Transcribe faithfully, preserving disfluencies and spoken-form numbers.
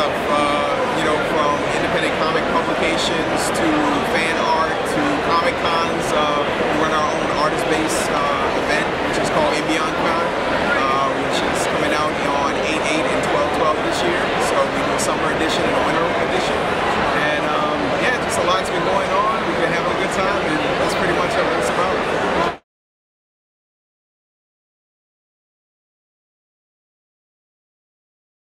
stuff, uh, you know, from independent comic publications to fan art to Comic Cons. Uh, we run our own artist-based uh, event.